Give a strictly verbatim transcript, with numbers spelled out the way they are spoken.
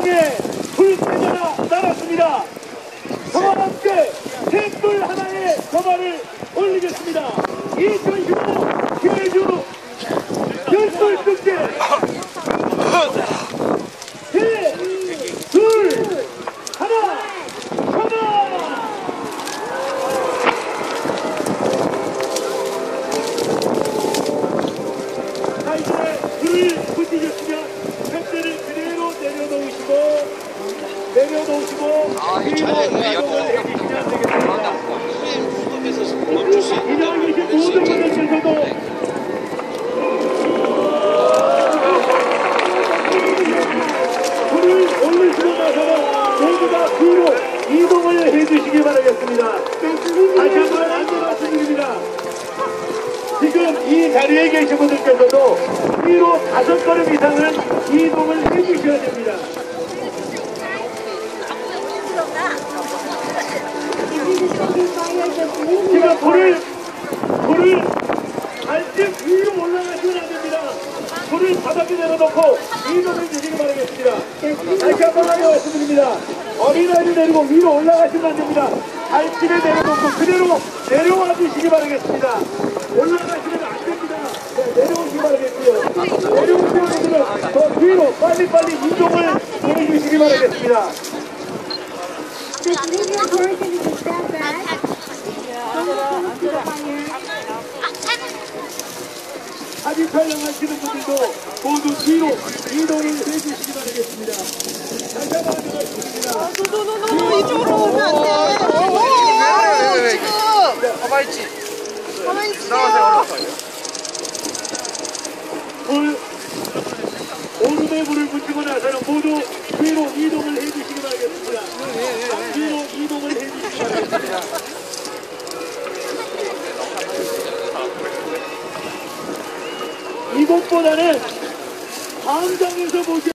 땅에 불새가 날았습니다. 저와 함께 셋불 하나의 저만을 올리겠습니다. 이천십오 제주 별불 축제 셋, 둘, 하나, 가자! 자, 이제 불을 붙이셨으면 펜대를 그대로 내려놓으시고 내려놓으시고 뒤로 이동을 해주시면 되겠습니다. 이동을 계신 모든 분들께서도 불을 올리시고 나서는 모두가 뒤로 이동을 해주시기 바라겠습니다. 다시 한번 안내 말씀드립니다. 지금 이 자리에 계신 분들께서도 뒤로 다섯 걸음 이상은 이동을 해주셔야 됩니다. 지금 불을 불을 발등 위로 올라가시면 안 됩니다. 불을 바닥에 내려놓고 이동을 주시기 바라겠습니다. 다시 한번 하여 말씀드립니다. 어린아이를 내리고 위로 올라가시면 안 됩니다. 발등에 내려놓고 그대로 내려와 주시기 바라겠습니다. 올라가시면 안 됩니다. 네, 내려오시기 바라겠고요. 내려오시는 분들은 더 뒤로 빨리빨리 이동을 보내주시기 바라겠습니다. 사진 촬영하시는 분들도 모두 뒤로 이동을 해주시기 바라겠습니다. 다시 한번 말씀드립니다. 노노노노 이쪽으로 오면 안 돼. 지금. 네, 가만히 있지. 가만히 있으세요. 나가세요. 불, 오름에 불을 붙이고 나서는 모두 뒤로 이동을 해주시기 바라겠습니다. 뒤로 이동을 해주시기 바라겠습니다. 이곳보다는 광장에서 보시